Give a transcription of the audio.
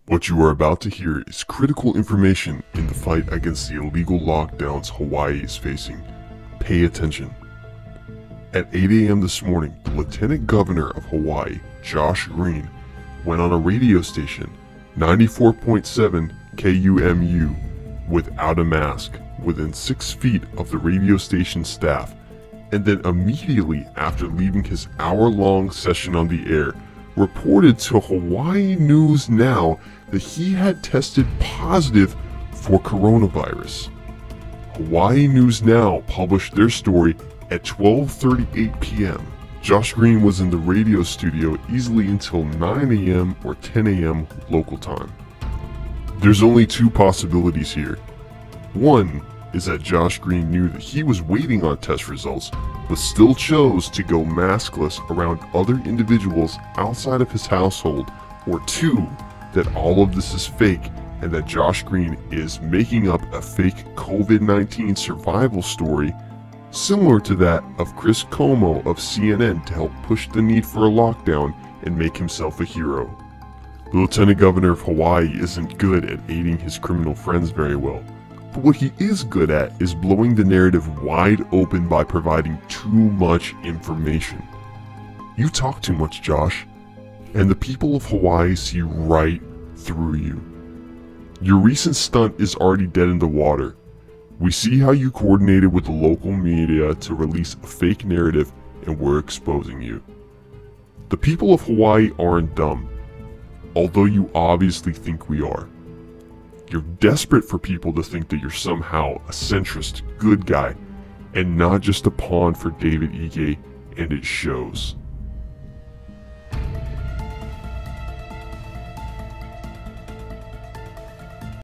What you are about to hear is critical information in the fight against the illegal lockdowns Hawaii is facing. Pay attention. At 8 a.m. this morning, the Lieutenant Governor of Hawaii, Josh Green, went on a radio station, 94.7 KUMU, without a mask, within 6 feet of the radio station staff, and then immediately after leaving his hour-long session on the air, reported to Hawaii News Now that he had tested positive for coronavirus. Hawaii News Now published their story at 12:38 p.m. Josh Green was in the radio studio easily until 9 a.m. or 10 a.m. local time. There's only two possibilities here. One is that Josh Green knew that he was waiting on test results, but still chose to go maskless around other individuals outside of his household, or two, that all of this is fake and that Josh Green is making up a fake COVID-19 survival story similar to that of Chris Como of CNN to help push the need for a lockdown and make himself a hero. The Lieutenant Governor of Hawaii isn't good at aiding his criminal friends very well, but what he is good at is blowing the narrative wide open by providing too much information. You talk too much, Josh, and the people of Hawaii see right through you. Your recent stunt is already dead in the water. We see how you coordinated with the local media to release a fake narrative, and we're exposing you. The people of Hawaii aren't dumb, although you obviously think we are. You're desperate for people to think that you're somehow a centrist good guy and not just a pawn for David Ige, and it shows.